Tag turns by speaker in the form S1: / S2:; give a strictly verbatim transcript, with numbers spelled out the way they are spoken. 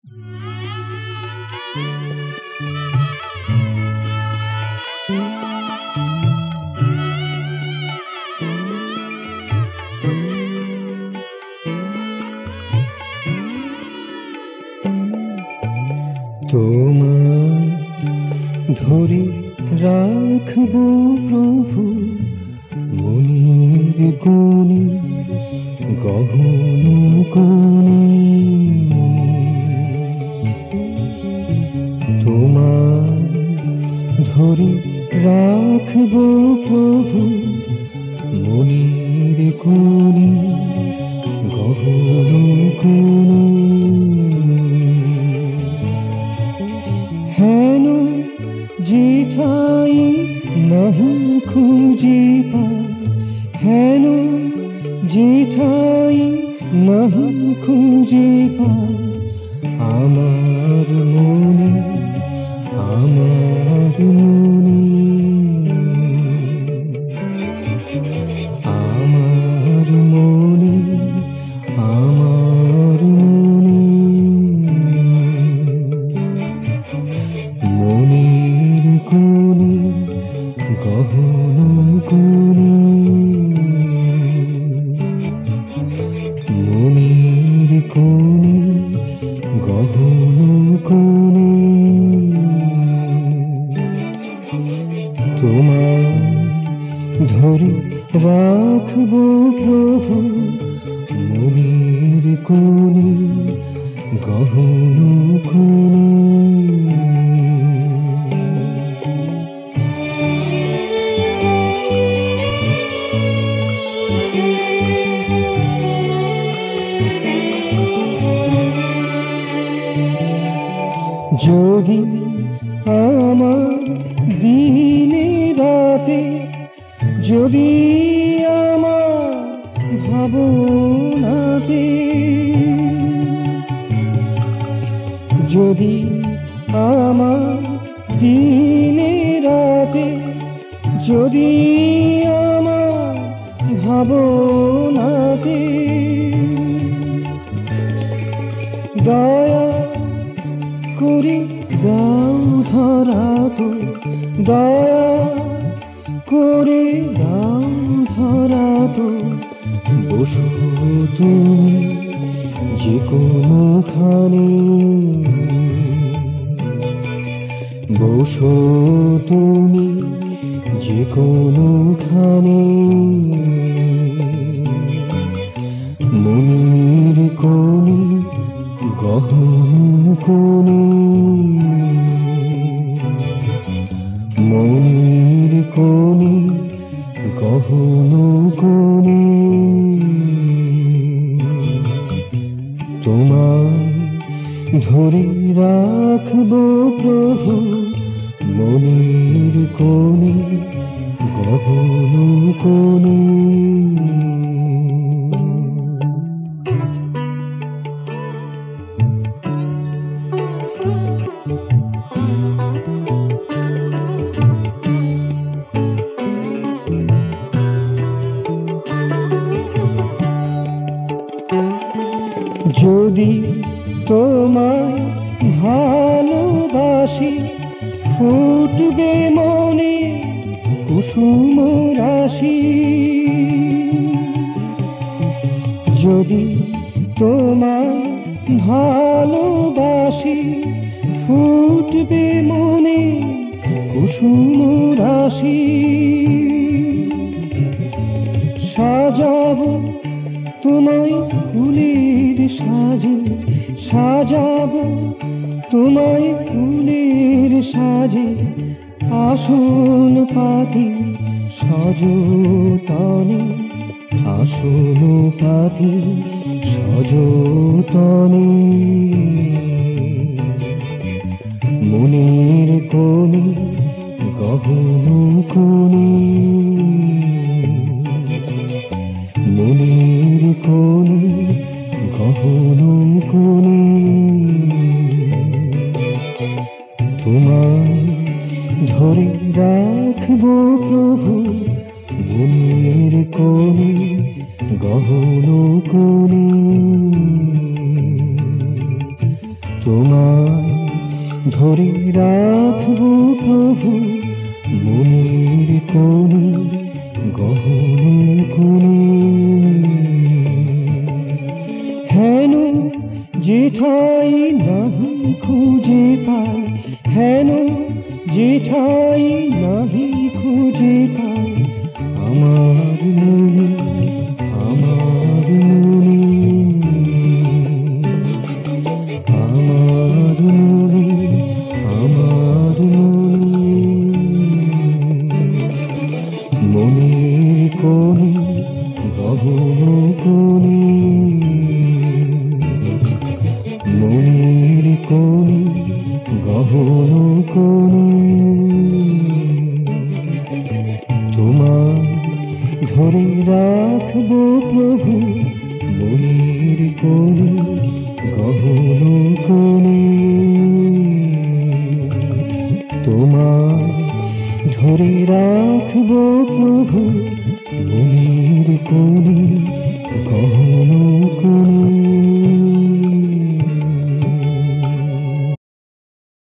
S1: তোমায় ধরে রাখবো প্রভু মনের কোণে গহন কোণে। তোমায় ধরে রাখবো প্রভু মনের কোণে গহন কোণে। হেন যেথায় নাহি খুঁজে পাই, হেন যেথায় নাহি খুঁজে পাই আমার মনে, আমার মনে, আমার মনে, আমার মনে। মনের কোণে গহন কোণে, মনের কোণে গহন কোণে। তোমায় ধরে রাখবো প্রভু মনের কোণে গহন কোণে। যদি আমার দিনে রাতে, যদি আমার ভাবনাতে, যদি আমার দিনে রাতে, যদি আমার ভাবনাতে দয়া করে দাও ধরা তো, দয়া করে দাও ধরা তো। বসো তুমি যে কোনোখানে, বসো তুমি যে কোনোখানে। মনের কোণে গহন কোণে, মনের কোণে গহন কোণে। তোমায় ধরে রাখবো প্রভু মনের কোণে গহন কোণে। যদি তোমায় ভালোবাসি ফুটবে মনে কুসুম রাশি। যদি তোমায় ভালোবাসি ফুটবে মনে কুসুম রাশি। সাজাবো তোমায় ফুলের সাজে, সাজাবো তোমায় ফুলের সাজে। আসন পাতি সযতনে, আসন পাতি সযতনে। মনের কোণে গহন কোণে, মনের কোণে গহন কোণে। তোমায় ধরে রাখবো প্রভু মনের কোণে গহন কোণে। তোমায় ধরে রাখবো প্রভু মনের কোণে গহন কোণে। হেন যেঠাই নাহি খুঁজে পাই, হেন যেঠাই নাহি খুঁজে পাই আমার মনে, আমার মনে, আমার মনে, আমার মনে। মনের কোণে গহন কোণে, মনের কোণে গহন কোণে। তোমায় ধরে রাখবো প্রভু মনের কোণে গহন কোণে। তোমায় ধরে রাখবো প্রভু